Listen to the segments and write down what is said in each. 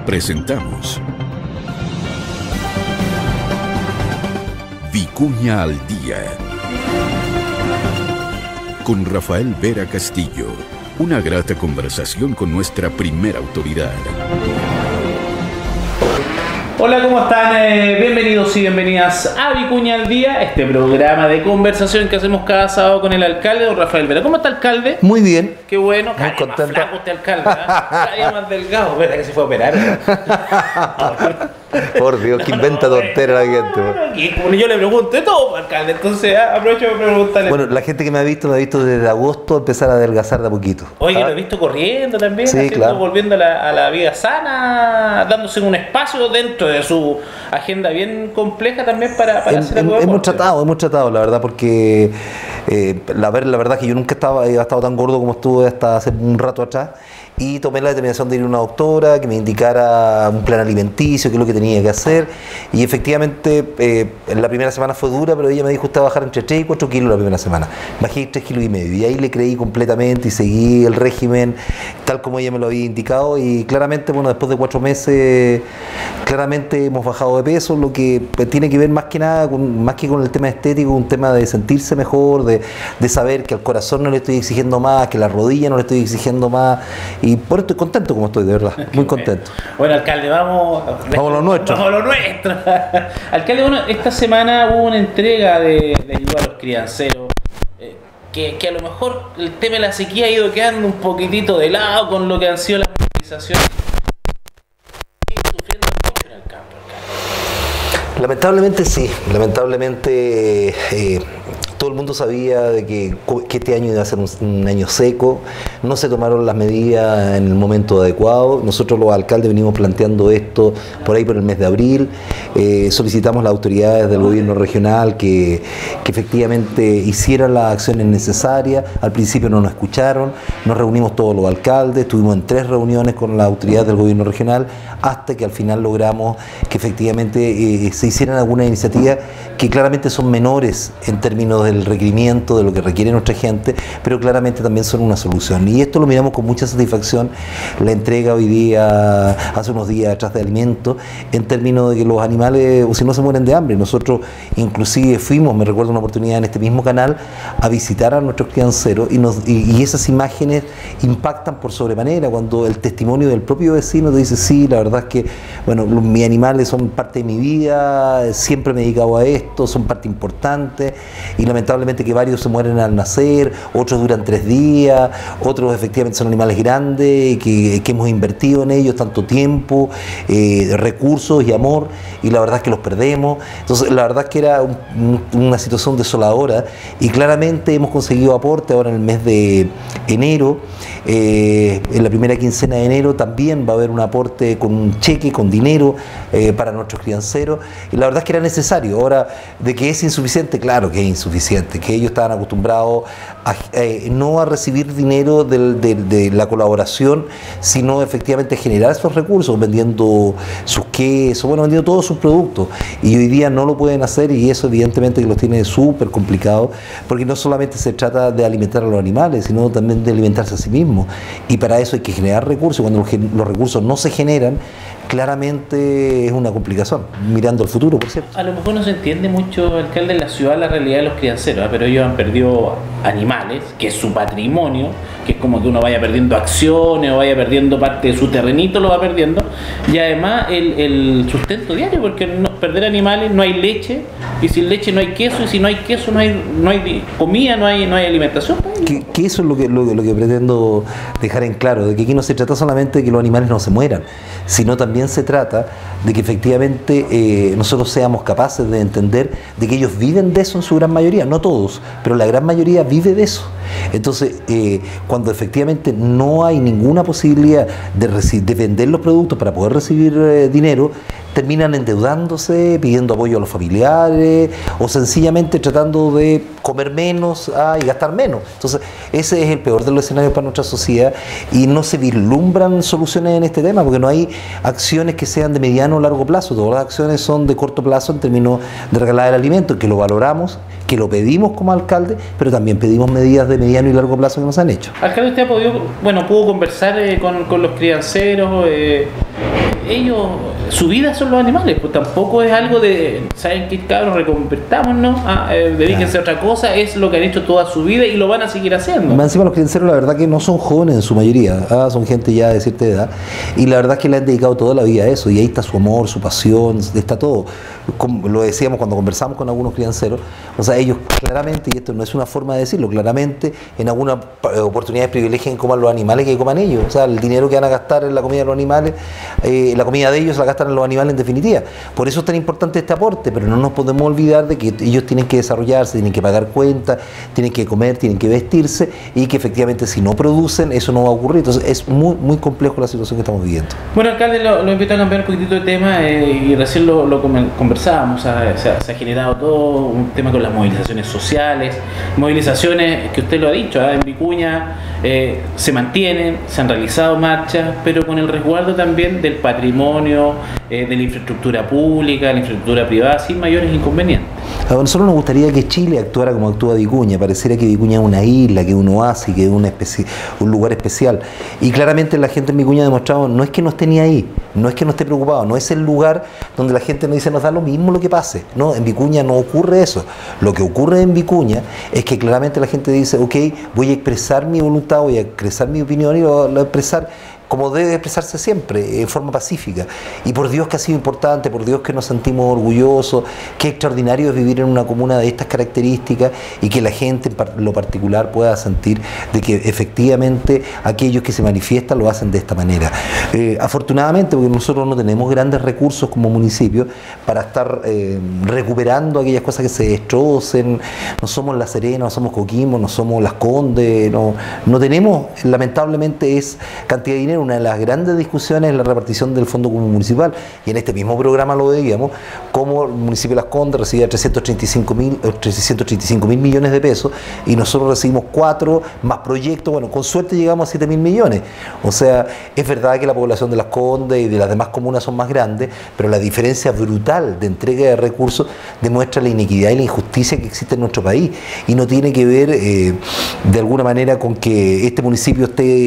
Presentamos Vicuña al Día con Rafael Vera Castillo. Una grata conversación con nuestra primera autoridad. Hola, ¿cómo están? Bienvenidos y bienvenidas a Vicuña al Día, este programa de conversación que hacemos cada sábado con el alcalde, don Rafael Vera. ¿Cómo está, alcalde? Muy bien. Qué bueno. Muy contento. Más flaco usted, alcalde, ¿eh? Cada día más delgado. ¿Verdad que se fue a operar? Por Dios, que inventa tontera la gente. Y como yo le pregunto de todo, alcalde, entonces aprovecho de preguntarle. Bueno, la gente que me ha visto desde agosto empezar a adelgazar de a poquito. Oye, lo he visto corriendo también, sí, claro. Volviendo a la vida sana, dándose un espacio dentro de su agenda bien compleja también para hacer algo. Hemos tratado, la verdad, porque la verdad es que yo nunca había estado tan gordo como estuve hasta hace un rato atrás. Y tomé la determinación de ir a una doctora que me indicara un plan alimenticio, qué es lo que tenía que hacer. Y efectivamente, la primera semana fue dura, pero ella me dijo: usted va a bajar entre 3 y 4 kilos la primera semana. Bajé 3,5 kilos. Y ahí le creí completamente y seguí el régimen tal como ella me lo había indicado. Y claramente, bueno, después de 4 meses, claramente hemos bajado de peso, lo que tiene que ver más que nada, más que con el tema estético, un tema de sentirse mejor, de saber que al corazón no le estoy exigiendo más, que a la rodilla no le estoy exigiendo más. Y por eso estoy contento como estoy, de verdad, muy contento. Bueno, alcalde, vamos a lo nuestro. Alcalde, bueno, esta semana hubo una entrega de ayuda a los crianceros, que a lo mejor el tema de la sequía ha ido quedando un poquitito de lado con lo que han sido las movilizaciones. Sufriendo mucho en el campo, alcalde. Lamentablemente sí, todo el mundo sabía de que este año iba a ser un año seco, no se tomaron las medidas en el momento adecuado. Nosotros los alcaldes venimos planteando esto por el mes de abril, solicitamos a las autoridades del gobierno regional que efectivamente hicieran las acciones necesarias. Al principio no nos escucharon, nos reunimos todos los alcaldes, estuvimos en 3 reuniones con las autoridades del gobierno regional, hasta que al final logramos que efectivamente se hicieran algunas iniciativas que claramente son menores en términos del requerimiento, de lo que requiere nuestra gente, pero claramente también son una solución. Y esto lo miramos con mucha satisfacción, la entrega hoy día, hace unos días atrás, de alimentos, en términos de que los animales, o si no, se mueren de hambre. Nosotros inclusive fuimos, me recuerdo una oportunidad en este mismo canal, a visitar a nuestros crianceros, y esas imágenes impactan por sobremanera cuando el testimonio del propio vecino te dice: sí, la verdad es que, bueno, mis animales son parte de mi vida, siempre me he dedicado a esto, son parte importante, y lamentablemente que varios se mueren al nacer, otros duran 3 días, otros efectivamente son animales grandes, que hemos invertido en ellos tanto tiempo, recursos y amor, y la verdad es que los perdemos. Entonces la verdad es que era una situación desoladora, y claramente hemos conseguido aporte ahora en el mes de enero. En la primera quincena de enero también va a haber un aporte con un cheque, con dinero para nuestros crianceros, y la verdad es que era necesario. Ahora, de que es insuficiente, claro que es insuficiente, que ellos estaban acostumbrados no a recibir dinero de la colaboración, sino efectivamente generar esos recursos vendiendo sus quesos, bueno, vendiendo todos sus productos, y hoy día no lo pueden hacer, y eso evidentemente que los tiene súper complicado, porque no solamente se trata de alimentar a los animales, sino también de alimentarse a sí mismos, y para eso hay que generar recursos. Cuando los recursos no se generan, claramente es una complicación, mirando al futuro, por cierto. A lo mejor no se entiende mucho, alcalde, en la ciudad la realidad de los crianceros, pero ellos han perdido animales, que es su patrimonio, que es como que uno vaya perdiendo acciones o vaya perdiendo parte de su terrenito, lo va perdiendo, y además el sustento diario, porque perder animales, no hay leche, y sin leche no hay queso, y si no hay queso no hay comida, no hay alimentación. Que eso es lo que pretendo dejar en claro, de que aquí no se trata solamente de que los animales no se mueran, sino también se trata de que efectivamente nosotros seamos capaces de entender de que ellos viven de eso en su gran mayoría, no todos, pero la gran mayoría vive de eso. Entonces, cuando efectivamente no hay ninguna posibilidad de vender los productos para poder recibir dinero, terminan endeudándose, pidiendo apoyo a los familiares, o sencillamente tratando de comer menos y gastar menos. Entonces, ese es el peor de los escenarios para nuestra sociedad, y no se vislumbran soluciones en este tema, porque no hay acciones que sean de mediano o largo plazo. Todas las acciones son de corto plazo en términos de regalar el alimento, que lo valoramos, que lo pedimos como alcalde, pero también pedimos medidas de mediano y largo plazo que nos han hecho. Alcalde, usted ha podido, pudo conversar con los crianceros, ellos, su vida son los animales, pues tampoco es algo de, ¿saben qué, cabros? Reconvertámonos, dedíquense a otra cosa, es lo que han hecho toda su vida y lo van a seguir haciendo. Más encima los crianceros la verdad que no son jóvenes en su mayoría, son gente ya de cierta edad, y la verdad es que le han dedicado toda la vida a eso, y ahí está su amor, su pasión, está todo. Como lo decíamos cuando conversamos con algunos crianceros, o sea, ellos claramente, y esto no es una forma de decirlo, claramente en algunas oportunidades privilegian que coman los animales que coman ellos, o sea, el dinero que van a gastar en la comida de los animales, la comida de ellos la gastan en los animales en definitiva. Por eso es tan importante este aporte, pero no nos podemos olvidar de que ellos tienen que desarrollarse, tienen que pagar cuentas, tienen que comer, tienen que vestirse, y que efectivamente si no producen, eso no va a ocurrir. Entonces es muy, muy complejo la situación que estamos viviendo. Bueno, alcalde, lo invito a cambiar un poquitito de tema, y recién lo conversábamos, se ha generado todo un tema con las movilizaciones sociales, movilizaciones que usted lo ha dicho, en Vicuña se mantienen, se han realizado marchas, pero con el resguardo también del patrimonio, de la infraestructura pública, la infraestructura privada, sin mayores inconvenientes. A nosotros nos gustaría que Chile actuara como actúa Vicuña, pareciera que Vicuña es una isla, que es un oasis, que es un lugar especial, y claramente la gente en Vicuña ha demostrado, no es que no esté ni ahí, no es que no esté preocupado, no es el lugar donde la gente nos dice nos da lo mismo lo que pase, no, en Vicuña no ocurre eso. Lo que ocurre en Vicuña es que claramente la gente dice, ok, voy a expresar mi voluntad, voy a expresar mi opinión y lo voy a expresar como debe expresarse siempre, en forma pacífica. Y por Dios que ha sido importante, por Dios que nos sentimos orgullosos, qué extraordinario es vivir en una comuna de estas características y que la gente en lo particular pueda sentir de que efectivamente aquellos que se manifiestan lo hacen de esta manera. Afortunadamente, porque nosotros no tenemos grandes recursos como municipio para estar recuperando aquellas cosas que se destrocen, no somos La Serena, no somos Coquimbo, no somos Las Condes, no tenemos, lamentablemente, es cantidad de dinero. Una de las grandes discusiones es la repartición del Fondo Común Municipal, y en este mismo programa lo veíamos, como el municipio de Las Condes recibía 335 mil millones de pesos, y nosotros recibimos 4 más proyectos, bueno, con suerte llegamos a 7 mil millones. O sea, es verdad que la población de Las Condes y de las demás comunas son más grandes, pero la diferencia brutal de entrega de recursos demuestra la inequidad y la injusticia que existe en nuestro país, y no tiene que ver de alguna manera con que este municipio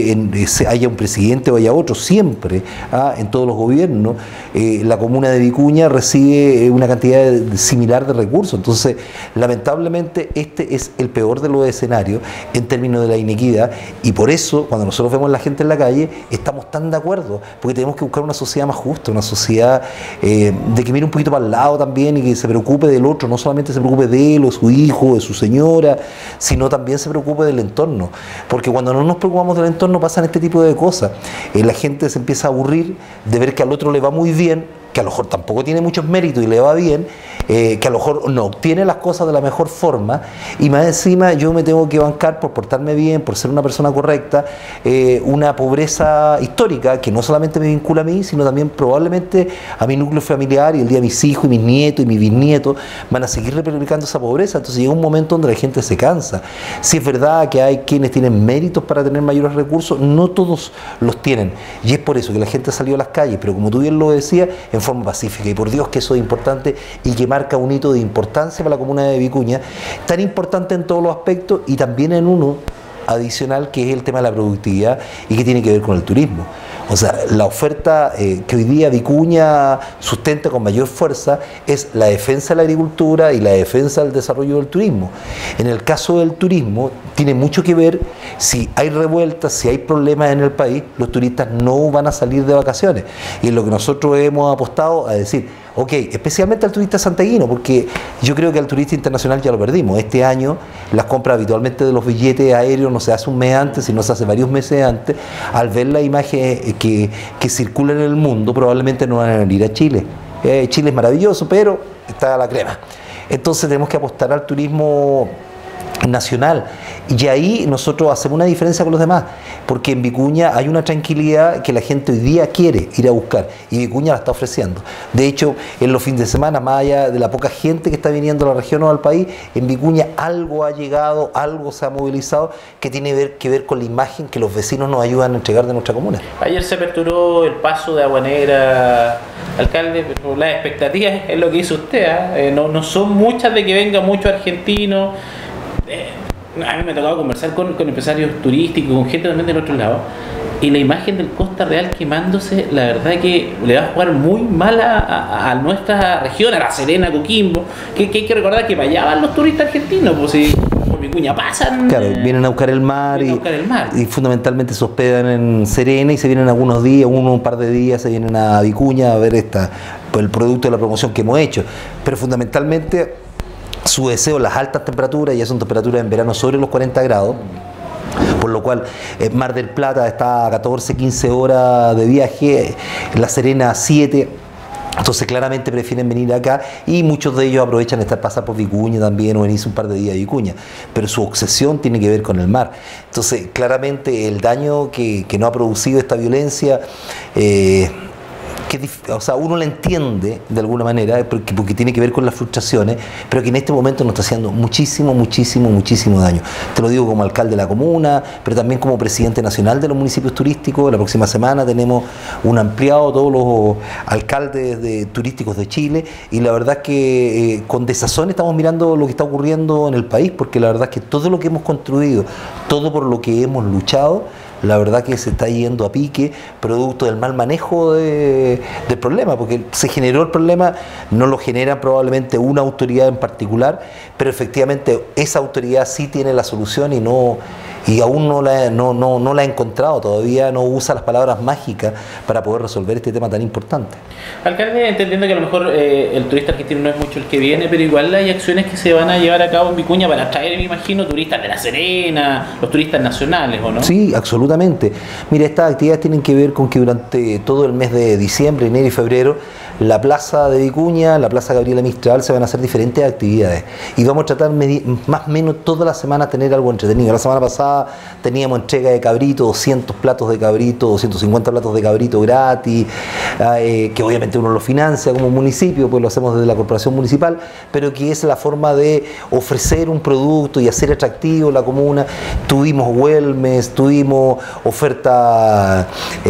haya un presidente o haya otro, siempre en todos los gobiernos la comuna de Vicuña recibe una cantidad similar de recursos. Entonces lamentablemente este es el peor de los escenarios en términos de la inequidad, y por eso cuando nosotros vemos a la gente en la calle estamos tan de acuerdo, porque tenemos que buscar una sociedad más justa, una sociedad de que mire un poquito para el lado también y que se preocupe del otro, no solamente se preocupe de él o su hijo, de su señora, sino también se preocupe del entorno, porque cuando no nos preocupamos del entorno pasan este tipo de cosas. La gente se empieza a aburrir de ver que al otro le va muy bien, que a lo mejor tampoco tiene muchos méritos y le va bien, que a lo mejor no obtiene las cosas de la mejor forma, y más encima yo me tengo que bancar por portarme bien, por ser una persona correcta, una pobreza histórica que no solamente me vincula a mí, sino también probablemente a mi núcleo familiar, y el día mis hijos y mis nietos y mis bisnietos van a seguir replicando esa pobreza. Entonces llega un momento donde la gente se cansa. Si es verdad que hay quienes tienen méritos para tener mayores recursos, no todos los tienen, y es por eso que la gente ha salido a las calles, pero como tú bien lo decías, en forma pacífica, y por Dios que eso es importante y que marca un hito de importancia para la comuna de Vicuña, tan importante en todos los aspectos, y también en uno adicional que es el tema de la productividad y que tiene que ver con el turismo. O sea, la oferta que hoy día Vicuña sustenta con mayor fuerza es la defensa de la agricultura y la defensa del desarrollo del turismo. En el caso del turismo tiene mucho que ver, si hay revueltas, si hay problemas en el país, los turistas no van a salir de vacaciones, y es lo que nosotros hemos apostado a decir, ok, especialmente al turista santiaguino, porque yo creo que al turista internacional ya lo perdimos. Este año las compras habitualmente de los billetes aéreos no se hace un mes antes, sino se hace varios meses antes. Al ver la imagen que circula en el mundo, probablemente no van a venir a Chile. Chile es maravilloso, pero está la crema. Entonces tenemos que apostar al turismo nacional, y ahí nosotros hacemos una diferencia con los demás, porque en Vicuña hay una tranquilidad que la gente hoy día quiere ir a buscar, y Vicuña la está ofreciendo. De hecho, en los fines de semana, más allá de la poca gente que está viniendo a la región o al país, en Vicuña algo ha llegado, algo se ha movilizado que tiene que ver con la imagen que los vecinos nos ayudan a entregar de nuestra comuna. Ayer se aperturó el paso de Agua Negra, alcalde, pero las expectativas es lo que hizo usted, no son muchas de que venga mucho argentino. A mí me ha tocado conversar con empresarios turísticos, con gente también del otro lado, y la imagen del Costa Real quemándose, la verdad que le va a jugar muy mal a nuestra región, a La Serena, Coquimbo, que hay que recordar que para allá van los turistas argentinos, pues si por Vicuña pasan. Claro, vienen a buscar el mar, y fundamentalmente se hospedan en Serena y se vienen algunos días, un par de días, se vienen a Vicuña a ver el producto de la promoción que hemos hecho, pero fundamentalmente su deseo, las altas temperaturas, ya son temperaturas en verano sobre los 40 grados, por lo cual Mar del Plata está a 14, 15 horas de viaje, La Serena a 7, entonces claramente prefieren venir acá, y muchos de ellos aprovechan estar pasar por Vicuña también o venirse un par de días a Vicuña, pero su obsesión tiene que ver con el mar. Entonces claramente el daño que nos ha producido esta violencia, o sea, uno la entiende de alguna manera porque tiene que ver con las frustraciones, pero que en este momento nos está haciendo muchísimo daño. Te lo digo como alcalde de la comuna, pero también como presidente nacional de los municipios turísticos. La próxima semana tenemos un ampliado, todos los alcaldes turísticos de Chile, y la verdad es que con desazón estamos mirando lo que está ocurriendo en el país, porque la verdad es que todo lo que hemos construido, todo por lo que hemos luchado, la verdad que se está yendo a pique, producto del mal manejo del problema, porque se generó el problema, no lo genera probablemente una autoridad en particular, pero efectivamente esa autoridad sí tiene la solución y aún no la ha encontrado, todavía no usa las palabras mágicas para poder resolver este tema tan importante. Alcalde, entendiendo que a lo mejor el turista argentino no es mucho el que viene, pero igual hay acciones que se van a llevar a cabo en Vicuña para atraer, me imagino, turistas de La Serena, los turistas nacionales, ¿o no? Sí, absolutamente. Mira, estas actividades tienen que ver con que durante todo el mes de diciembre, enero y febrero, la plaza de Vicuña, la plaza Gabriela Mistral, se van a hacer diferentes actividades, y vamos a tratar más o menos toda la semana tener algo entretenido. La semana pasada teníamos entrega de cabrito, 200 platos de cabrito, 250 platos de cabrito gratis, que obviamente uno lo financia como municipio, pues lo hacemos desde la corporación municipal, pero que es la forma de ofrecer un producto y hacer atractivo la comuna. Tuvimos wellness, tuvimos oferta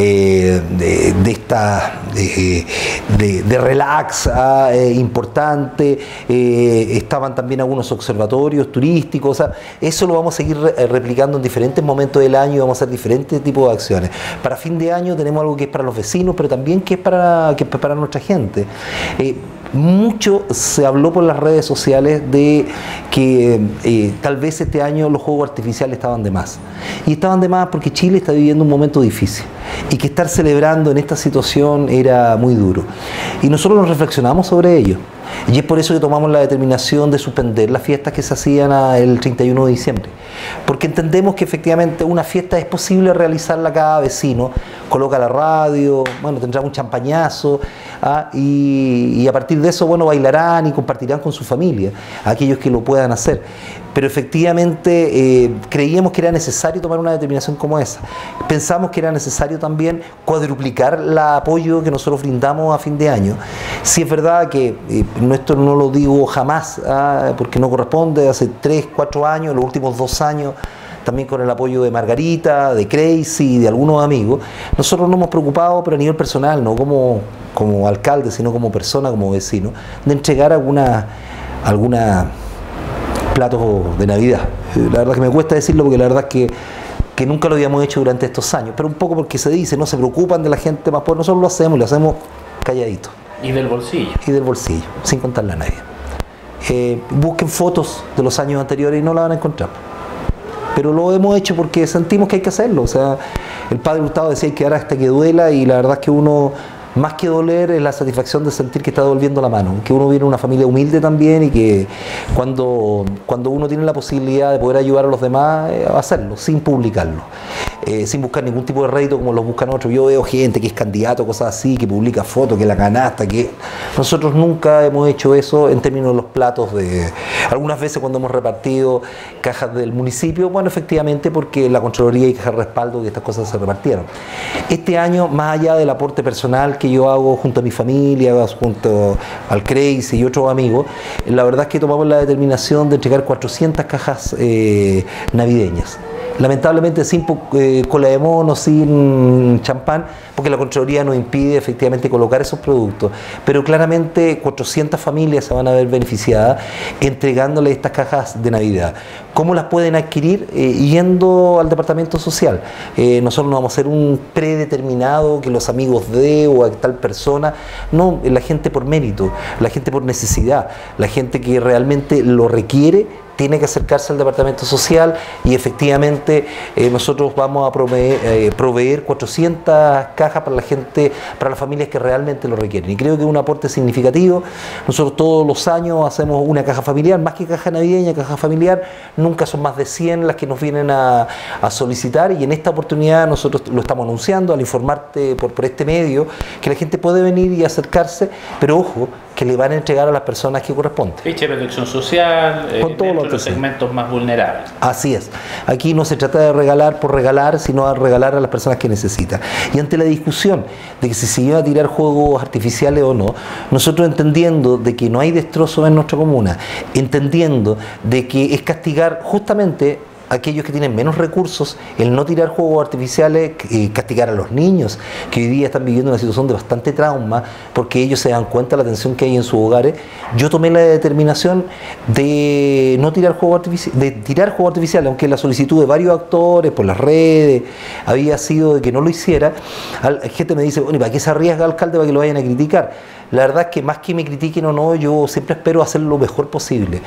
de relax importante, estaban también algunos observatorios turísticos, o sea, eso lo vamos a seguir replicando en diferentes momentos del año, y vamos a hacer diferentes tipos de acciones. Para fin de año tenemos algo que es para los vecinos, pero también que es para nuestra gente. Mucho se habló por las redes sociales de que tal vez este año los juegos artificiales estaban de más. Y estaban de más porque Chile está viviendo un momento difícil, y que estar celebrando en esta situación era muy duro. Y nosotros nos reflexionamos sobre ello. Y es por eso que tomamos la determinación de suspender las fiestas que se hacían el 31 de diciembre. Porque entendemos que efectivamente una fiesta es posible realizarla cada vecino, coloca la radio, bueno, tendrá un champañazo, y a partir de eso, bueno, bailarán y compartirán con su familia, aquellos que lo puedan hacer. Pero efectivamente creíamos que era necesario tomar una determinación como esa. Pensamos que era necesario también cuadruplicar el apoyo que nosotros brindamos a fin de año. Sí es verdad que esto no lo digo jamás, porque no corresponde, hace 3, 4 años, los últimos 2 años, también con el apoyo de Margarita, de Crazy, de algunos amigos, nosotros nos hemos preocupado, pero a nivel personal, no como alcalde, sino como persona, como vecino, de entregar alguna platos de Navidad. La verdad que me cuesta decirlo, porque la verdad es que nunca lo habíamos hecho durante estos años, pero un poco porque se dice, no se preocupan de la gente más pobre. Nosotros lo hacemos calladito. Y del bolsillo. Y del bolsillo, sin contarle a nadie. Busquen fotos de los años anteriores y no la van a encontrar. Pero lo hemos hecho porque sentimos que hay que hacerlo. O sea, el padre Hurtado decía que hay que dar hasta que duela, y la verdad es que uno, más que doler, es la satisfacción de sentir que está devolviendo la mano, que uno viene de una familia humilde también, y que cuando uno tiene la posibilidad de poder ayudar a los demás, hacerlo sin publicarlo. sin buscar ningún tipo de rédito como los buscan otros. Yo veo gente que es candidato, cosas así, que publica fotos, que la canasta, que nosotros nunca hemos hecho eso en términos de los platos de... Algunas veces cuando hemos repartido cajas del municipio, bueno, efectivamente porque la Contraloría y caja de respaldo que estas cosas se repartieron. Este año, más allá del aporte personal que yo hago junto a mi familia, junto al Crazy y otros amigos, la verdad es que tomamos la determinación de entregar 400 cajas navideñas. Lamentablemente sin cola de mono, sin champán, porque la Contraloría nos impide efectivamente colocar esos productos. Pero claramente 400 familias se van a ver beneficiadas entregándole estas cajas de Navidad. ¿Cómo las pueden adquirir? Yendo al departamento social. Nosotros no vamos a hacer un predeterminado que los amigos de o a tal persona. No, la gente por mérito, la gente por necesidad, la gente que realmente lo requiere, tiene que acercarse al departamento social y efectivamente nosotros vamos a proveer 400 cajas para la gente, para las familias que realmente lo requieren. Y creo que es un aporte significativo. Nosotros todos los años hacemos una caja familiar, más que caja navideña, caja familiar, nunca son más de 100 las que nos vienen a solicitar, y en esta oportunidad nosotros lo estamos anunciando al informarte por este medio, que la gente puede venir y acercarse, pero ojo, que le van a entregar a las personas que corresponden. Ficha de protección social, con todos los segmentos más vulnerables. Así es. Aquí no se trata de regalar por regalar, sino de regalar a las personas que necesitan. Y ante la discusión de que si se iba a tirar juegos artificiales o no, nosotros entendiendo de que no hay destrozos en nuestra comuna, entendiendo de que es castigar justamente aquellos que tienen menos recursos, el no tirar juegos artificiales, castigar a los niños que hoy día están viviendo una situación de bastante trauma porque ellos se dan cuenta de la tensión que hay en sus hogares. Yo tomé la determinación de no tirar juegos artificiales, de tirar juegos artificiales, aunque la solicitud de varios actores por las redes había sido de que no lo hiciera. Gente me dice, bueno, ¿y para qué se arriesga, alcalde, para que lo vayan a criticar? La verdad es que más que me critiquen o no, yo siempre espero hacer lo mejor posible.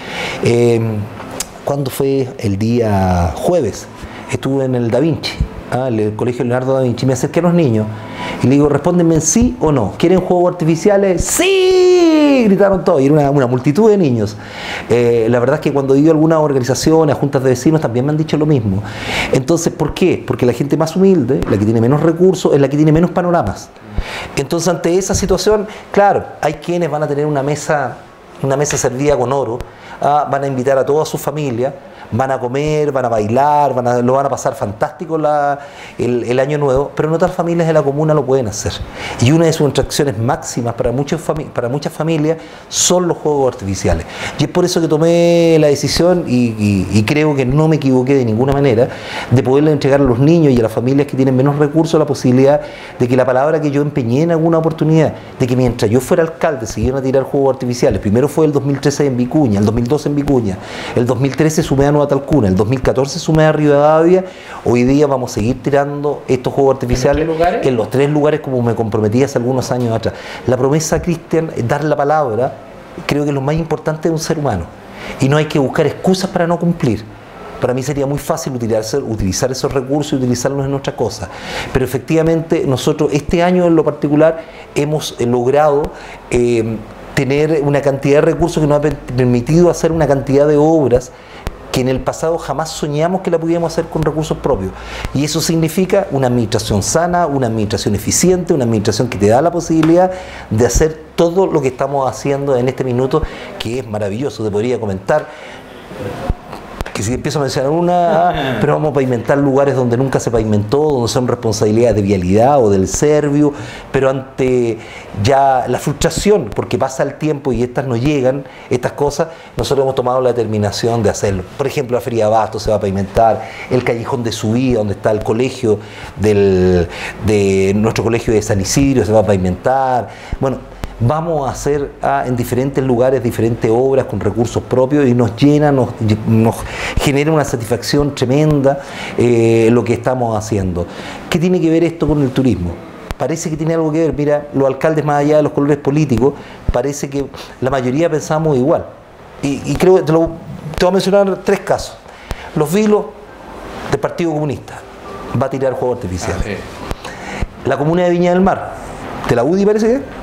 ¿Cuándo fue? El día jueves. Estuve en el Da Vinci, el colegio Leonardo da Vinci. Me acerqué a los niños y le digo, respóndenme sí o no. ¿Quieren juegos artificiales? ¡Sí! Gritaron todos. Y era una multitud de niños. La verdad es que cuando he ido a algunas organizaciones, a juntas de vecinos, también me han dicho lo mismo. Entonces, ¿por qué? Porque la gente más humilde, la que tiene menos recursos, es la que tiene menos panoramas. Entonces, ante esa situación, claro, hay quienes van a tener una mesa servida con oro, van a invitar a toda su familia, van a comer, van a bailar, lo van a pasar fantástico el año nuevo, pero no todas las familias de la comuna lo pueden hacer. Y una de sus atracciones máximas para muchas familias son los juegos artificiales. Y es por eso que tomé la decisión, y creo que no me equivoqué de ninguna manera, de poderle entregar a los niños y a las familias que tienen menos recursos la posibilidad de que la palabra que yo empeñé en alguna oportunidad, de que mientras yo fuera alcalde siguieran a tirar juegos artificiales. Primero fue el 2013 en Vicuña, el 2012 en Vicuña, el 2013 sumé a Nueva Talcuna, el 2014 sumé a Rivadavia. Hoy día vamos a seguir tirando estos juegos artificiales en los 3 lugares como me comprometí hace algunos años atrás. La promesa, Cristian, dar la palabra, creo que es lo más importante de un ser humano, y no hay que buscar excusas para no cumplir. Para mí sería muy fácil utilizar esos recursos y utilizarlos en otras cosas, pero efectivamente nosotros este año en lo particular hemos logrado tener una cantidad de recursos que nos ha permitido hacer una cantidad de obras que en el pasado jamás soñamos que la pudiéramos hacer con recursos propios. Y eso significa una administración sana, una administración eficiente, una administración que te da la posibilidad de hacer todo lo que estamos haciendo en este minuto, que es maravilloso. Te podría comentar que si empiezo a mencionar una, pero vamos a pavimentar lugares donde nunca se pavimentó, donde son responsabilidades de vialidad o del Servio, pero ante ya la frustración, porque pasa el tiempo y estas no llegan, estas cosas, nosotros hemos tomado la determinación de hacerlo. Por ejemplo, la Feria de Abasto se va a pavimentar, el callejón de subida, donde está el colegio de nuestro colegio de San Isidro, se va a pavimentar. Bueno, vamos a hacer en diferentes lugares diferentes obras con recursos propios, y nos llena, nos genera una satisfacción tremenda lo que estamos haciendo. ¿Qué tiene que ver esto con el turismo? Parece que tiene algo que ver. Mira, los alcaldes, más allá de los colores políticos, parece que la mayoría pensamos igual. Y creo que te voy a mencionar 3 casos. Los vilos del Partido Comunista va a tirar juegos artificiales. La comuna de Viña del Mar, de la UDI parece que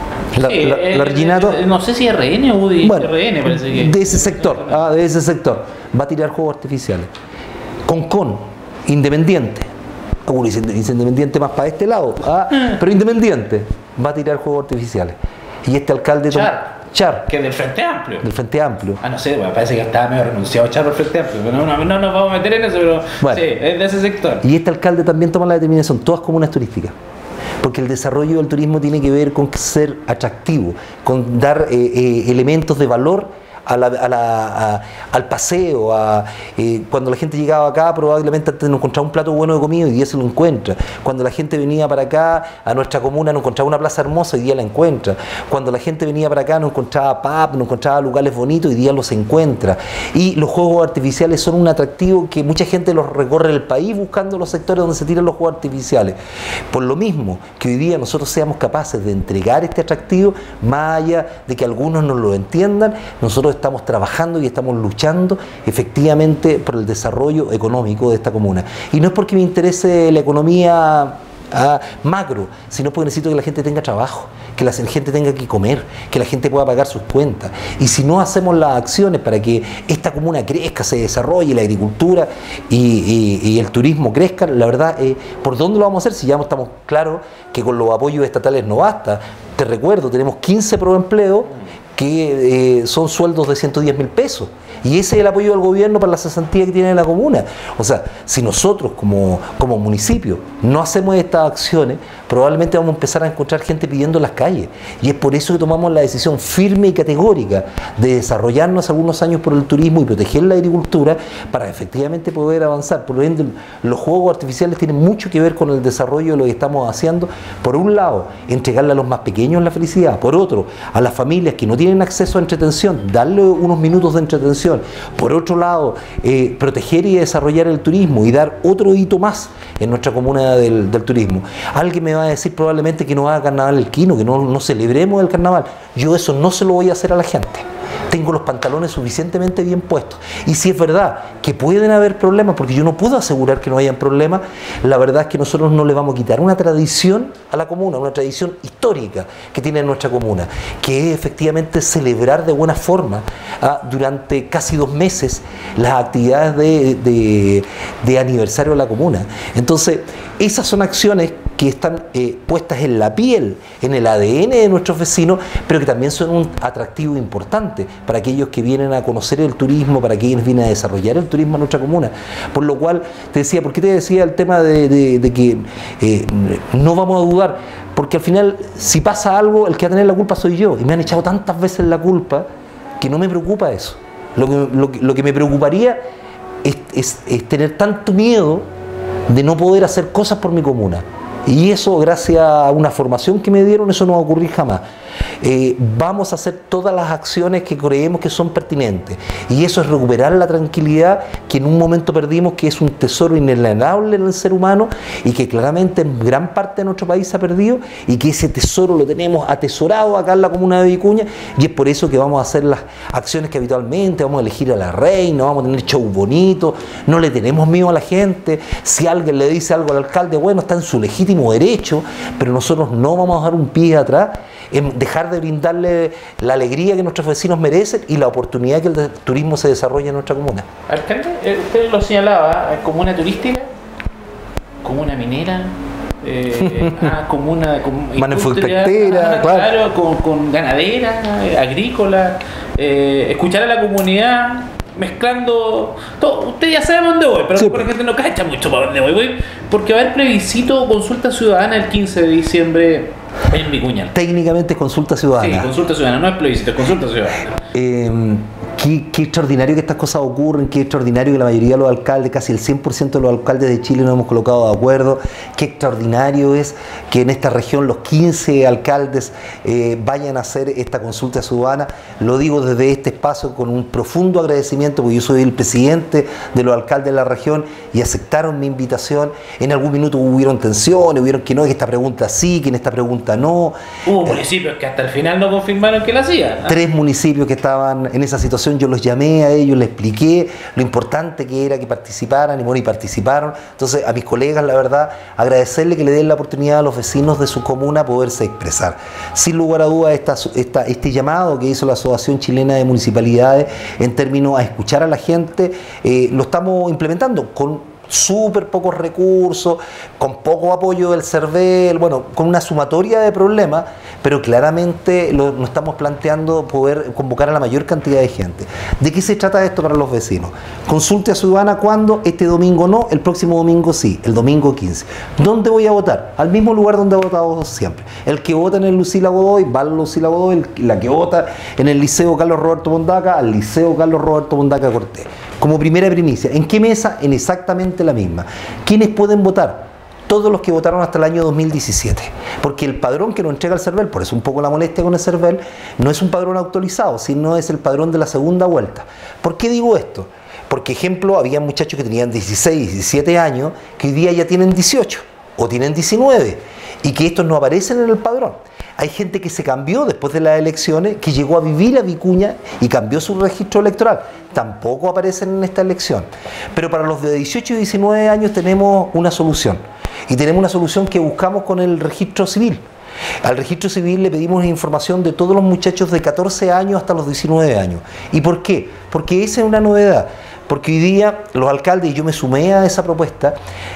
la Reginato, no sé si RN o UDI, bueno, RN parece que de ese sector, va a tirar juegos artificiales. Concón, Independiente, Uno dice Independiente más para este lado, pero Independiente va a tirar juegos artificiales. Y este alcalde... Char. Que es del Frente Amplio. Del Frente Amplio. No sé, bueno, parece que estaba medio renunciado Char por el Frente Amplio. Pero no nos vamos a meter en eso, pero bueno, sí, es de ese sector. Y este alcalde también toma la determinación, todas comunas turísticas. Porque el desarrollo del turismo tiene que ver con ser atractivo, con dar elementos de valor al paseo. Cuando la gente llegaba acá, probablemente antes no encontraba un plato bueno de comida, hoy día se lo encuentra. Cuando la gente venía para acá, a nuestra comuna, no encontraba una plaza hermosa, hoy día la encuentra. Cuando la gente venía para acá, no encontraba pub, no encontraba lugares bonitos, hoy día los encuentra. Y los juegos artificiales son un atractivo que mucha gente los recorre el país buscando los sectores donde se tiran los juegos artificiales. Por lo mismo que hoy día nosotros seamos capaces de entregar este atractivo, más allá de que algunos no lo entiendan, nosotros estamos trabajando y estamos luchando efectivamente por el desarrollo económico de esta comuna. Y no es porque me interese la economía macro, sino porque necesito que la gente tenga trabajo, que la gente tenga que comer, que la gente pueda pagar sus cuentas. Y si no hacemos las acciones para que esta comuna crezca, se desarrolle, la agricultura y el turismo crezcan, la verdad, ¿por dónde lo vamos a hacer? Si ya estamos claros que con los apoyos estatales no basta. Te recuerdo, tenemos 15 proempleo que son sueldos de 110.000 pesos. Y ese es el apoyo del gobierno para la cesantía que tiene la comuna. O sea, si nosotros como municipio no hacemos estas acciones, probablemente vamos a empezar a encontrar gente pidiendo en las calles. Y es por eso que tomamos la decisión firme y categórica de desarrollarnos algunos años por el turismo y proteger la agricultura para efectivamente poder avanzar. Por lo ende, los juegos artificiales tienen mucho que ver con el desarrollo de lo que estamos haciendo. Por un lado, entregarle a los más pequeños la felicidad. Por otro, a las familias que no tienen acceso a entretención, darle unos minutos de entretención. Por otro lado, proteger y desarrollar el turismo y dar otro hito más en nuestra comuna del turismo. Alguien me va a decir probablemente que no haga carnaval el Quino, que no celebremos el carnaval. Yo eso no se lo voy a hacer a la gente. Tengo los pantalones suficientemente bien puestos. Y si es verdad que pueden haber problemas, porque yo no puedo asegurar que no hayan problemas, la verdad es que nosotros no le vamos a quitar una tradición a la comuna, una tradición histórica que tiene nuestra comuna, que es efectivamente celebrar de buena forma durante casi 2 meses las actividades de aniversario de la comuna. Entonces, esas son acciones que están puestas en la piel, en el ADN de nuestros vecinos, pero que también son un atractivo importante para aquellos que vienen a conocer el turismo, para quienes vienen a desarrollar el turismo en nuestra comuna. Por lo cual, te decía, ¿por qué te decía el tema de que no vamos a dudar? Porque al final, si pasa algo, el que va a tener la culpa soy yo, y me han echado tantas veces la culpa que no me preocupa eso. Lo que me preocuparía es tener tanto miedo de no poder hacer cosas por mi comuna. Y eso, gracias a una formación que me dieron, eso no va a ocurrir jamás. Vamos a hacer todas las acciones que creemos que son pertinentes. Y eso es recuperar la tranquilidad que en un momento perdimos, que es un tesoro inalienable en el ser humano y que claramente en gran parte de nuestro país se ha perdido, y que ese tesoro lo tenemos atesorado acá en la comuna de Vicuña, y es por eso que vamos a hacer las acciones que habitualmente, vamos a elegir a la reina, vamos a tener show bonito, no le tenemos miedo a la gente. Si alguien le dice algo al alcalde, bueno, está en su legítimo derecho, pero nosotros no vamos a dar un pie atrás en dejar de brindarle la alegría que nuestros vecinos merecen y la oportunidad que el turismo se desarrolle en nuestra comuna. Alcalde, usted lo señalaba, comuna turística, comuna minera, comuna manufacturera, claro, con ganadera, agrícola, escuchar a la comunidad, mezclando todo. Usted ya sabe dónde voy, pero sí, la gente no cacha mucho para dónde voy, porque va a haber plebiscito o consulta ciudadana el 15 de diciembre en Vicuña. Técnicamente es consulta ciudadana. Sí, consulta ciudadana, no es plebiscito, es consulta ciudadana. Qué extraordinario que estas cosas ocurren, qué extraordinario que la mayoría de los alcaldes, casi el 100% de los alcaldes de Chile nos hemos colocado de acuerdo, qué extraordinario es que en esta región los 15 alcaldes vayan a hacer esta consulta ciudadana. Lo digo desde este espacio con un profundo agradecimiento, porque yo soy el presidente de los alcaldes de la región y aceptaron mi invitación. En algún minuto hubieron tensiones, hubieron que no, que esta pregunta sí, que en esta pregunta no. Hubo municipios que hasta el final no confirmaron que la hacían. 3 municipios que estaban en esa situación, yo los llamé a ellos, les expliqué lo importante que era que participaran, y bueno, y participaron. Entonces, a mis colegas, la verdad, agradecerle que le den la oportunidad a los vecinos de su comuna a poderse expresar. Sin lugar a dudas, este llamado que hizo la Asociación Chilena de Municipalidades en términos a escuchar a la gente, lo estamos implementando con súper pocos recursos, con poco apoyo del CERVEL, bueno, con una sumatoria de problemas, pero claramente nos estamos planteando poder convocar a la mayor cantidad de gente. ¿De qué se trata esto para los vecinos? Consulte a Ciudadana cuándo, este domingo no, el próximo domingo sí, el domingo 15. ¿Dónde voy a votar? Al mismo lugar donde he votado siempre. El que vota en el Lucila Godoy, va al Lucila Godoy, la que vota en el Liceo Carlos Roberto Mondaca, al Liceo Carlos Roberto Mondaca Cortés. Como primera primicia, ¿en qué mesa? En exactamente la misma. ¿Quiénes pueden votar? Todos los que votaron hasta el año 2017, porque el padrón que nos entrega el CERVEL, por eso un poco la molestia con el CERVEL, no es un padrón actualizado, sino es el padrón de la segunda vuelta. ¿Por qué digo esto? Porque, ejemplo, había muchachos que tenían 16, 17 años, que hoy día ya tienen 18 o tienen 19, y que estos no aparecen en el padrón. Hay gente que se cambió después de las elecciones, que llegó a vivir a Vicuña y cambió su registro electoral. Tampoco aparecen en esta elección. Pero para los de 18 y 19 años tenemos una solución. Y tenemos una solución que buscamos con el registro civil. Al registro civil le pedimos información de todos los muchachos de 14 años hasta los 19 años. ¿Y por qué? Porque esa es una novedad. Porque hoy día los alcaldes, y yo me sumé a esa propuesta,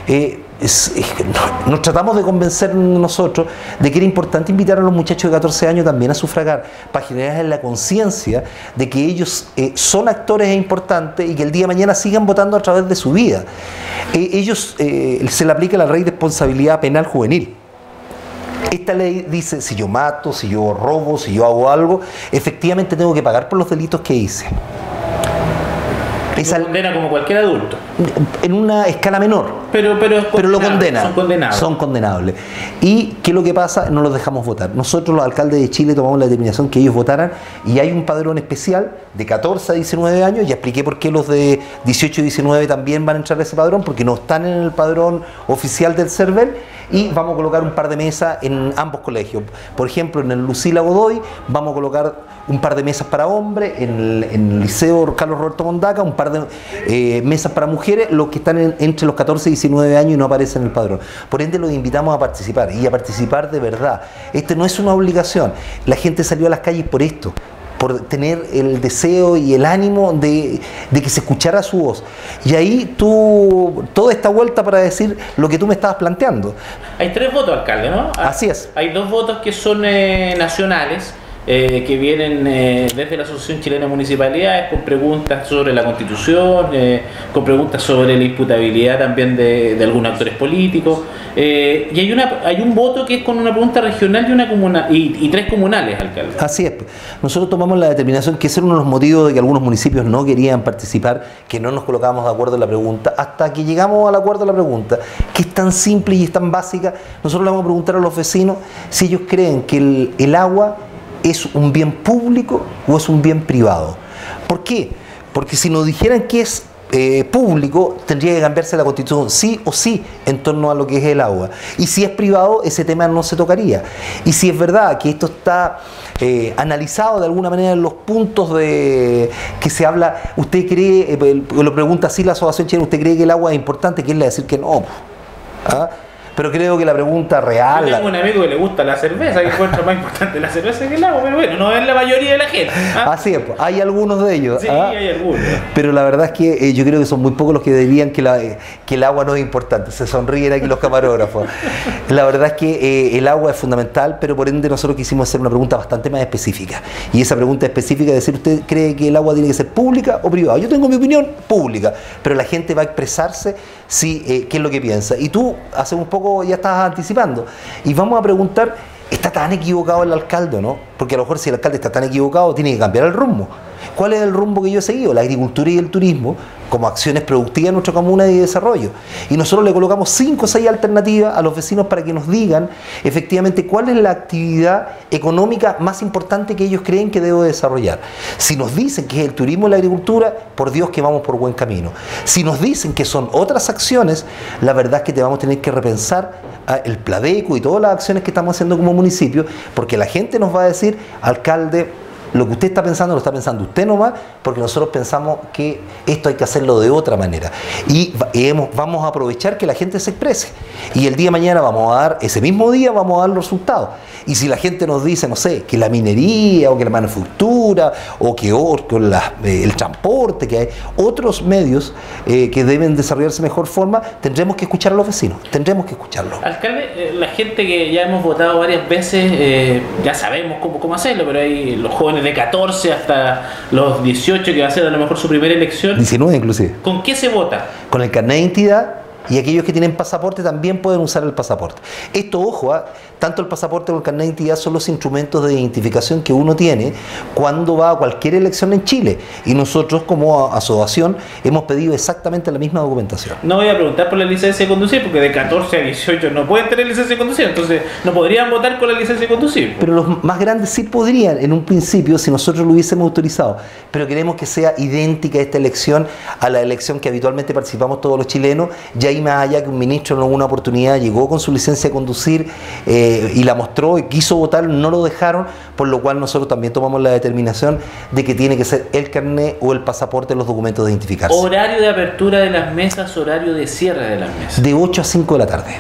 nos tratamos de convencer nosotros de que era importante invitar a los muchachos de 14 años también a sufragar, para generar la conciencia de que ellos son actores importantes y que el día de mañana sigan votando a través de su vida. Ellos se le aplica la ley de responsabilidad penal juvenil. Esta ley dice, si yo mato, si yo robo, si yo hago algo, efectivamente tengo que pagar por los delitos que hice. Esa condena como cualquier adulto. En una escala menor. Pero lo condena. Son condenables. Son condenables. ¿Y qué es lo que pasa? No los dejamos votar. Nosotros, los alcaldes de Chile, tomamos la determinación que ellos votaran, y hay un padrón especial de 14 a 19 años. Ya expliqué por qué los de 18 y 19 también van a entrar a ese padrón, porque no están en el padrón oficial del CERVEL, y vamos a colocar un par de mesas en ambos colegios. Por ejemplo, en el Lucila Godoy vamos a colocar un par de mesas para hombres, en el Liceo Carlos Roberto Mondaca un par de mesas para mujeres, los que están entre los 14 y 19 años y no aparecen en el padrón. Por ende, los invitamos a participar, y a participar de verdad. Este no es una obligación. La gente salió a las calles por esto, por tener el deseo y el ánimo de que se escuchara su voz. Y ahí toda esta vuelta para decir lo que tú me estabas planteando. Hay 3 votos, alcalde, ¿no? Así es. Hay 2 votos que son nacionales, que vienen desde la Asociación Chilena de Municipalidades, con preguntas sobre la Constitución, con preguntas sobre la imputabilidad también de algunos actores políticos, y hay un voto que es con una pregunta regional y una comuna, y 3 comunales, alcalde. Así es. Nosotros tomamos la determinación, que ese era uno de los motivos de que algunos municipios no querían participar, que no nos colocábamos de acuerdo en la pregunta, hasta que llegamos al acuerdo en la pregunta, que es tan simple y es tan básica. Nosotros le vamos a preguntar a los vecinos si ellos creen que el agua es un bien público o es un bien privado. ¿Por qué? Porque si nos dijeran que es público, tendría que cambiarse la Constitución sí o sí en torno a lo que es el agua. Y si es privado, ese tema no se tocaría. Y si es verdad que esto está analizado de alguna manera en los puntos de que se habla, ¿usted cree, lo pregunta así la Asociación Chilena, ¿usted cree que el agua es importante? ¿Quién le va a decir que no? ¿Ah? Pero creo que la pregunta real... Yo tengo un amigo que le gusta la cerveza, que encuentra más importante la cerveza que el agua, pero bueno, no es la mayoría de la gente. ¿Ah? Así es, pues, hay algunos de ellos. Sí, hay algunos. Pero la verdad es que yo creo que son muy pocos los que dirían que el agua no es importante. Se sonríen aquí los camarógrafos. La verdad es que el agua es fundamental, pero por ende nosotros quisimos hacer una pregunta bastante más específica. Y esa pregunta específica es decir, ¿usted cree que el agua tiene que ser pública o privada? Yo tengo mi opinión, pública, pero la gente va a expresarse qué es lo que piensa. Y tú, hace un poco ya estabas anticipando, y vamos a preguntar, ¿está tan equivocado el alcalde, no? Porque a lo mejor si el alcalde está tan equivocado, tiene que cambiar el rumbo. ¿Cuál es el rumbo que yo he seguido? La agricultura y el turismo como acciones productivas en nuestra comuna y de desarrollo. Y nosotros le colocamos 5 o 6 alternativas a los vecinos para que nos digan efectivamente cuál es la actividad económica más importante que ellos creen que debo desarrollar. Si nos dicen que es el turismo y la agricultura, por Dios que vamos por buen camino. Si nos dicen que son otras acciones, la verdad es que te vamos a tener que repensar el Pladeco y todas las acciones que estamos haciendo como municipio, porque la gente nos va a decir, alcalde, lo que usted está pensando lo está pensando usted nomás, porque nosotros pensamos que esto hay que hacerlo de otra manera. Y vamos a aprovechar que la gente se exprese. Y el día de mañana ese mismo día vamos a dar los resultados. Y si la gente nos dice, no sé, que la minería o que la manufactura o que el transporte, que hay otros medios que deben desarrollarse de mejor forma, tendremos que escuchar a los vecinos, tendremos que escucharlos. Alcalde, la gente que ya hemos votado varias veces, ya sabemos cómo hacerlo, pero hay los jóvenes de 14 hasta los 18 que va a ser a lo mejor su primera elección. 19 inclusive. ¿Con qué se vota? Con el carnet de identidad, y aquellos que tienen pasaporte también pueden usar el pasaporte. Esto, ojo, tanto el pasaporte como el carnet de identidad son los instrumentos de identificación que uno tiene cuando va a cualquier elección en Chile. Y nosotros como asociación hemos pedido exactamente la misma documentación. No voy a preguntar por la licencia de conducir, porque de 14 a 18 no pueden tener licencia de conducir, entonces no podrían votar con la licencia de conducir. Pero los más grandes sí podrían en un principio si nosotros lo hubiésemos autorizado. Pero queremos que sea idéntica esta elección a la elección que habitualmente participamos todos los chilenos. Ya hay más allá que un ministro en alguna oportunidad llegó con su licencia de conducir y la mostró y quiso votar, no lo dejaron, por lo cual nosotros también tomamos la determinación de que tiene que ser el carnet o el pasaporte los documentos de identificarse. Horario de apertura de las mesas, horario de cierre de las mesas. De 8 a 5 de la tarde.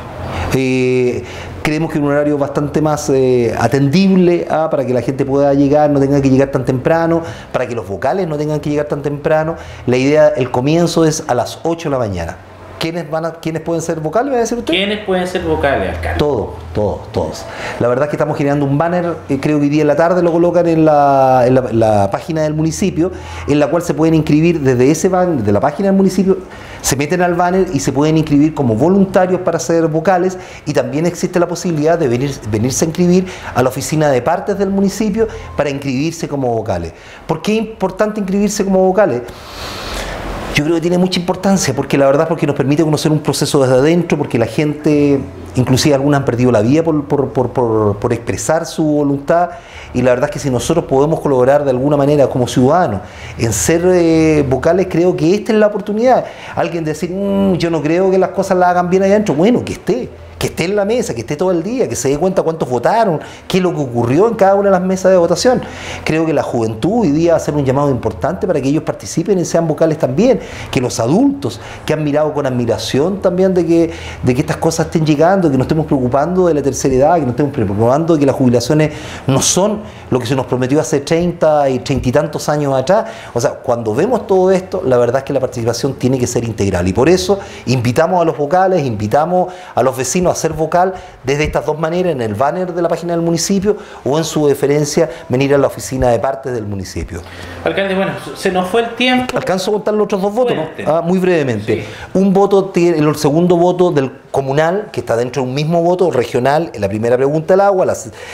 Creemos que es un horario bastante más atendible para que la gente pueda llegar, no tenga que llegar tan temprano, para que los vocales no tengan que llegar tan temprano. La idea, el comienzo es a las 8 de la mañana. ¿Quiénes pueden ser vocales, va a decir usted? ¿Quiénes pueden ser vocales, alcalde? Todos. La verdad es que estamos generando un banner, creo que hoy día en la tarde lo colocan en la página del municipio, en la cual se pueden inscribir desde ese banner, de la página del municipio, se meten al banner y se pueden inscribir como voluntarios para ser vocales, y también existe la posibilidad de venirse a inscribir a la oficina de partes del municipio para inscribirse como vocales. ¿Por qué es importante inscribirse como vocales? Yo creo que tiene mucha importancia, porque la verdad porque nos permite conocer un proceso desde adentro, porque la gente, inclusive algunas han perdido la vida por expresar su voluntad, y la verdad es que si nosotros podemos colaborar de alguna manera como ciudadanos en ser vocales, creo que esta es la oportunidad. Alguien decir, yo no creo que las cosas las hagan bien allá adentro, bueno, que esté en la mesa, que esté todo el día, que se dé cuenta cuántos votaron, qué es lo que ocurrió en cada una de las mesas de votación. Creo que la juventud hoy día va a hacer un llamado importante para que ellos participen y sean vocales también, que los adultos que han mirado con admiración también de que estas cosas estén llegando, que nos estemos preocupando de la tercera edad, que nos estemos preocupando de que las jubilaciones no son lo que se nos prometió hace 30 y tantos años atrás. O sea, cuando vemos todo esto, la verdad es que la participación tiene que ser integral, y por eso invitamos a los vocales, invitamos a los vecinos a ser vocal desde estas dos maneras, en el banner de la página del municipio o en su deferencia venir a la oficina de partes del municipio. Alcalde, bueno, se nos fue el tiempo. ¿Alcanzo a contar los otros dos votos? ¿No? Muy brevemente. Sí. Un voto tiene el segundo voto del comunal, que está dentro de un mismo voto regional. En la primera pregunta el agua,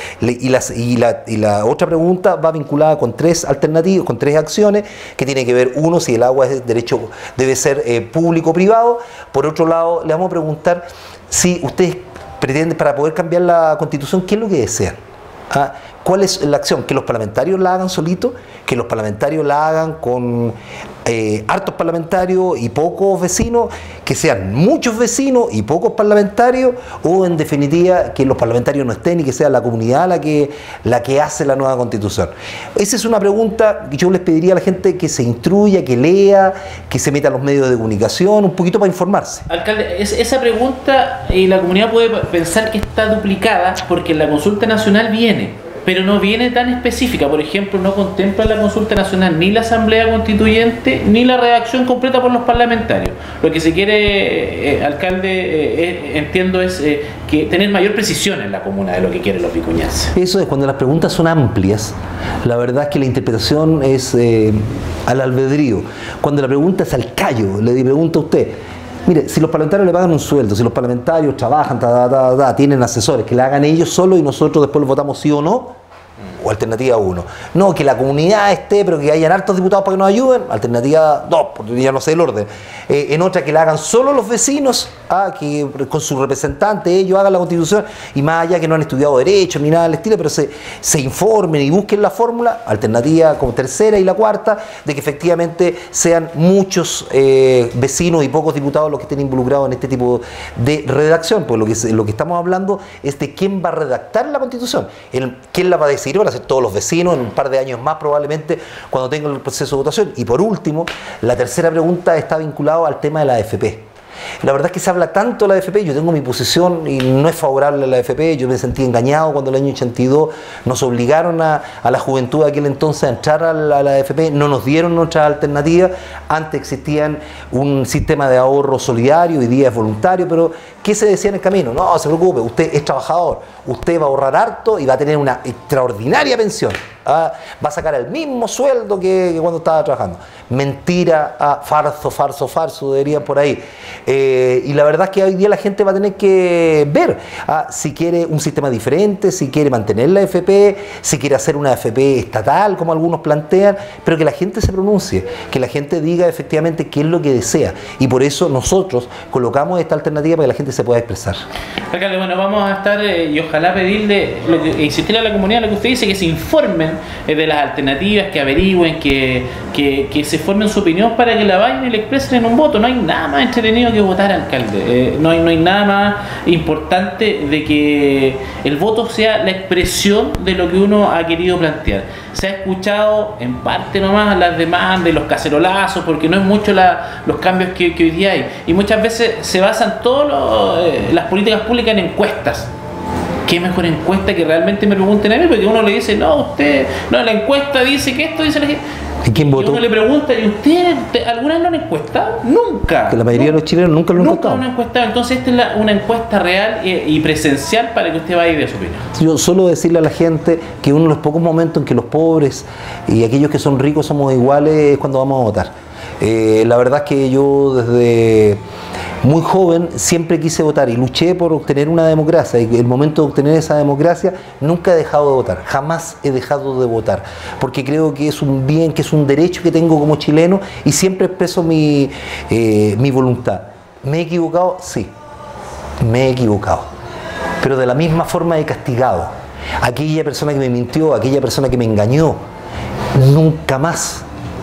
y la otra pregunta va vinculada con tres alternativas, con tres acciones, que tiene que ver, uno, si el agua es derecho, debe ser público o privado. Por otro lado, le vamos a preguntar si ustedes pretenden, para poder cambiar la Constitución, ¿qué es lo que desean? ¿Cuál es la acción? ¿Que los parlamentarios la hagan solitos? ¿Que los parlamentarios la hagan con hartos parlamentarios y pocos vecinos? ¿Que sean muchos vecinos y pocos parlamentarios? ¿O en definitiva que los parlamentarios no estén y que sea la comunidad la que hace la nueva Constitución? Esa es una pregunta que yo les pediría a la gente que se instruya, que lea, que se meta a los medios de comunicación un poquito para informarse. Alcalde, esa pregunta la comunidad puede pensar que está duplicada porque la consulta nacional viene, pero no viene tan específica. Por ejemplo, no contempla la consulta nacional ni la asamblea constituyente ni la redacción completa por los parlamentarios. Lo que se quiere, alcalde, entiendo, es que tener mayor precisión en la comuna de lo que quieren los vicuñenses. Eso es, cuando las preguntas son amplias, la verdad es que la interpretación es al albedrío. Cuando la pregunta es al callo, le pregunta a usted, mire, si los parlamentarios le pagan un sueldo, si los parlamentarios trabajan, tienen asesores, que le hagan ellos solos y nosotros después los votamos sí o no, o alternativa 1. No, que la comunidad esté, pero que hayan hartos diputados para que nos ayuden, alternativa 2, porque ya no sé el orden. En otra, que la hagan solo los vecinos, que con su representante ellos hagan la Constitución, y más allá que no han estudiado derecho ni nada del estilo, pero se informen y busquen la fórmula, alternativa como tercera, y la cuarta, de que efectivamente sean muchos vecinos y pocos diputados los que estén involucrados en este tipo de redacción, pues lo que estamos hablando es de quién va a redactar la Constitución, quién la va a decidir. Ahora, ser todos los vecinos, en un par de años más probablemente, cuando tengan el proceso de votación. Y por último, la tercera pregunta está vinculada al tema de la AFP. La verdad es que se habla tanto de la AFP, yo tengo mi posición y no es favorable a la AFP, yo me sentí engañado cuando el año 82 nos obligaron a la juventud de aquel entonces a entrar a la AFP, no nos dieron otras alternativas, antes existían un sistema de ahorro solidario, hoy día es voluntario, pero ¿qué se decía en el camino? No se preocupe, usted es trabajador, usted va a ahorrar harto y va a tener una extraordinaria pensión. Va a sacar el mismo sueldo que cuando estaba trabajando. Mentira, farso, dirían por ahí. Y la verdad es que hoy día la gente va a tener que ver si quiere un sistema diferente, si quiere mantener la AFP, si quiere hacer una AFP estatal, como algunos plantean, pero que la gente se pronuncie, que la gente diga efectivamente qué es lo que desea. Y por eso nosotros colocamos esta alternativa para que la gente se pueda expresar. Alcalde, bueno, vamos a estar y ojalá pedirle, insistirle a la comunidad lo que usted dice, que se informen de las alternativas, que averigüen, que se formen su opinión para que la vayan y la expresen en un voto. No hay nada más entretenido que votar, alcalde. No hay nada más importante de que el voto sea la expresión de lo que uno ha querido plantear. Se ha escuchado en parte nomás las demandas, los cacerolazos, porque no es mucho los cambios que hoy día hay. Y muchas veces se basan todas las políticas públicas en encuestas. ¿Qué mejor encuesta que realmente me pregunten a mí? Porque uno le dice, no, la encuesta dice que esto, dice la gente. ¿Y quién votó? Y uno le pregunta, ¿y ustedes alguna vez lo han encuestado? Nunca. Que la mayoría de los chilenos nunca lo han encuestado. Nunca lo han encuestado. Entonces esta es una encuesta real y presencial para que usted vaya y dé su opinión. Yo solo decirle a la gente que uno de los pocos momentos en que los pobres y aquellos que son ricos somos iguales es cuando vamos a votar. La verdad es que yo desde muy joven siempre quise votar y luché por obtener una democracia, y el momento de obtener esa democracia nunca he dejado de votar, jamás he dejado de votar, porque creo que es un bien, que es un derecho que tengo como chileno y siempre expreso mi voluntad. ¿Me he equivocado? Sí, me he equivocado, pero de la misma forma he castigado a aquella persona que me mintió, a aquella persona que me engañó. Nunca más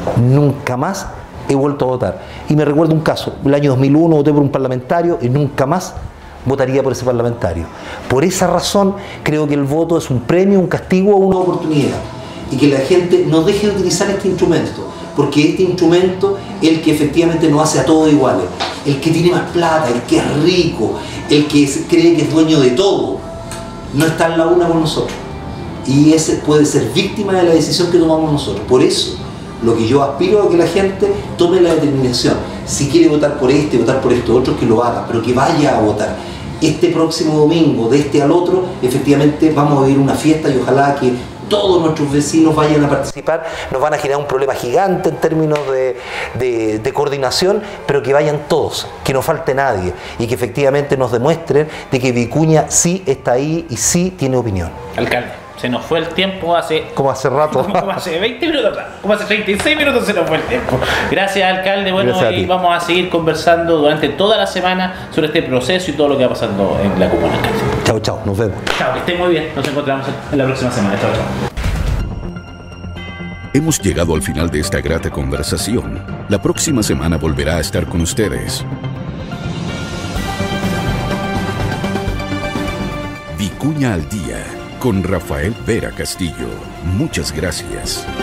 he vuelto a votar. Y me recuerdo un caso, el año 2001 voté por un parlamentario y nunca más votaría por ese parlamentario. Por esa razón creo que el voto es un premio, un castigo o una oportunidad. Y que la gente no deje de utilizar este instrumento, porque este instrumento es el que efectivamente nos hace a todos iguales. El que tiene más plata, el que es rico, el que cree que es dueño de todo, no está en la una con nosotros. Y ese puede ser víctima de la decisión que tomamos nosotros. Por eso, lo que yo aspiro a que la gente tome la determinación. Si quiere votar por este, votar por esto otro, que lo haga, pero que vaya a votar. Este próximo domingo, de este al otro, efectivamente vamos a vivir una fiesta y ojalá que todos nuestros vecinos vayan a participar. Nos van a generar un problema gigante en términos de coordinación, pero que vayan todos, que no falte nadie y que efectivamente nos demuestren de que Vicuña sí está ahí y sí tiene opinión. Alcalde, se nos fue el tiempo como hace rato. Como hace 20 minutos, como hace 36 minutos se nos fue el tiempo. Gracias, alcalde. Bueno, y vamos a seguir conversando durante toda la semana sobre este proceso y todo lo que va pasando en la comuna, alcalde. Chao, nos vemos. Chao, que estén muy bien. Nos encontramos en la próxima semana. Chao. Hemos llegado al final de esta grata conversación. La próxima semana volverá a estar con ustedes. Vicuña al Día, con Rafael Vera Castillo. Muchas gracias.